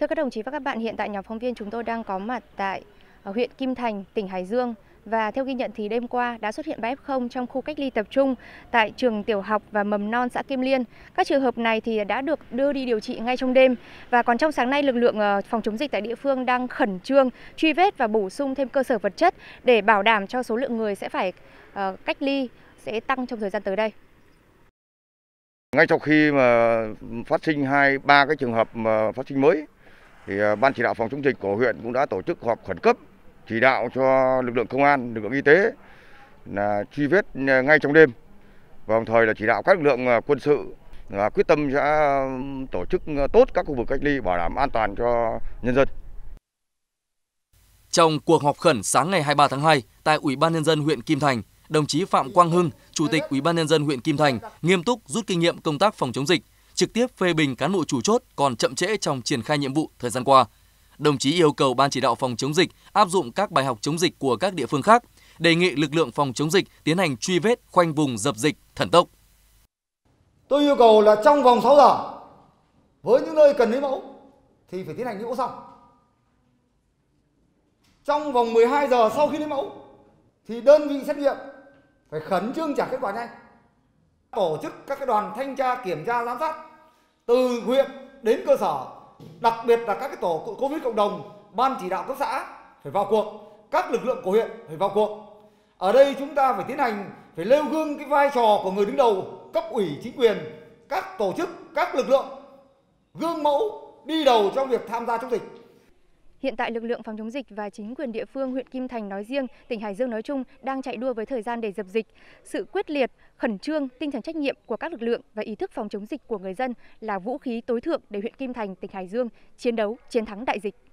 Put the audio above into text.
Thưa các đồng chí và các bạn, hiện tại nhóm phóng viên chúng tôi đang có mặt tại huyện Kim Thành, tỉnh Hải Dương. Và theo ghi nhận thì đêm qua đã xuất hiện 3 F0 trong khu cách ly tập trung tại trường tiểu học và mầm non xã Kim Liên. Các trường hợp này thì đã được đưa đi điều trị ngay trong đêm. Và còn trong sáng nay, lực lượng phòng chống dịch tại địa phương đang khẩn trương truy vết và bổ sung thêm cơ sở vật chất để bảo đảm cho số lượng người sẽ phải cách ly sẽ tăng trong thời gian tới đây. Ngay sau khi mà phát sinh 2-3 cái trường hợp mà phát sinh mới thì Ban chỉ đạo phòng chống dịch của huyện cũng đã tổ chức họp khẩn cấp chỉ đạo cho lực lượng công an, lực lượng y tế là truy vết ngay trong đêm, và đồng thời là chỉ đạo các lực lượng quân sự là quyết tâm sẽ tổ chức tốt các khu vực cách ly bảo đảm an toàn cho nhân dân. Trong cuộc họp khẩn sáng ngày 23 tháng 2 tại Ủy ban nhân dân huyện Kim Thành, đồng chí Phạm Quang Hưng, Chủ tịch Ủy ban nhân dân huyện Kim Thành nghiêm túc rút kinh nghiệm công tác phòng chống dịch, trực tiếp phê bình cán bộ chủ chốt còn chậm trễ trong triển khai nhiệm vụ thời gian qua. Đồng chí yêu cầu Ban chỉ đạo phòng chống dịch áp dụng các bài học chống dịch của các địa phương khác, đề nghị lực lượng phòng chống dịch tiến hành truy vết, khoanh vùng dập dịch thần tốc. Tôi yêu cầu là trong vòng 6 giờ với những nơi cần lấy mẫu thì phải tiến hành lấy mẫu xong. Trong vòng 12 giờ sau khi lấy mẫu thì đơn vị xét nghiệm phải khẩn trương trả kết quả nhanh. Tổ chức các cái đoàn thanh tra, kiểm tra, giám sát từ huyện đến cơ sở, đặc biệt là các cái tổ Covid cộng đồng, ban chỉ đạo cấp xã phải vào cuộc, các lực lượng của huyện phải vào cuộc. Ở đây chúng ta phải tiến hành, phải nêu gương cái vai trò của người đứng đầu, cấp ủy chính quyền, các tổ chức, các lực lượng gương mẫu đi đầu trong việc tham gia chống dịch. Hiện tại, lực lượng phòng chống dịch và chính quyền địa phương huyện Kim Thành nói riêng, tỉnh Hải Dương nói chung đang chạy đua với thời gian để dập dịch. Sự quyết liệt, khẩn trương, tinh thần trách nhiệm của các lực lượng và ý thức phòng chống dịch của người dân là vũ khí tối thượng để huyện Kim Thành, tỉnh Hải Dương chiến đấu, chiến thắng đại dịch.